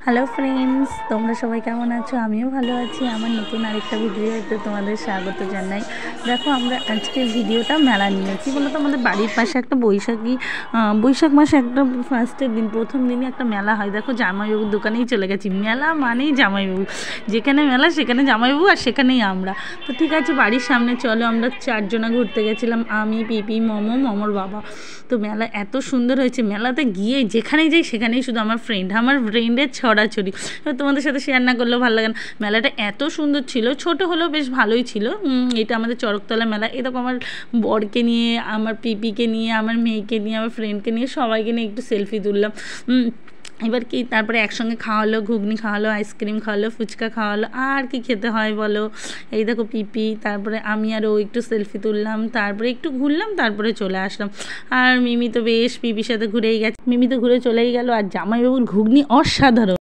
Hello friends, তোমরা সবাই কেমন আছো? আমিও ভালো আছি। আমার নতুন আরেকটা ভিডিওতে তোমাদের স্বাগত জানাই। দেখো, আমরা আজকের ভিডিওটা মেলা নিয়ে, কী বলো তো, আমাদের বাড়ির পাশে একটা বৈশাখ মাসে একটা ফার্স্টের দিন, প্রথম দিনই একটা মেলা হয়। দেখো, জামাইবাবুর দোকানেই চলে গেছি। মেলা মানেই জামাইবাবু, যেখানে মেলা সেখানে জামাইবাবু, আর সেখানেই আমরা। তো ঠিক আছে, বাড়ির সামনে চলো। আমরা 4 জনা ঘুরতে গেছিলাম, আমি, পিপি, মমর বাবা। তো মেলা এত সুন্দর হয়েছে। মেলাতে গিয়ে যেখানেই যাই সেখানেই শুধু আমার ফ্রেন্ডের ছড়াছড়ি। তোমাদের সাথে শেয়ার না করলেও ভালো লাগে না। মেলাটা এত সুন্দর ছিল, ছোট হলেও বেশ ভালোই ছিল। এটা আমাদের চড়কতলা মেলা। এরকম আমার বরকে নিয়ে, আমার পিপিকে নিয়ে, আমার মেয়েকে নিয়ে, আমার ফ্রেন্ডকে নিয়ে, সবাইকে নিয়ে একটু সেলফি তুললাম। এবার কি, তারপরে একসঙ্গে খাওয়ালো, ঘুগনি খাওয়ালো, আইসক্রিম খাওয়ালো, ফুচকা খাওয়ালো, আর কি খেতে হয় বলো। এই দেখো পিপি, তারপরে আমি আর ও একটু সেলফি তুললাম, তারপরে একটু ঘুরলাম, তারপরে চলে আসলাম। আর মিমি তো বেশ পিপির সাথে ঘুরেই গেছে। মিমি তো ঘুরে চলেই গেল। আর জামাইবাবুর ঘুগনি অসাধারণ।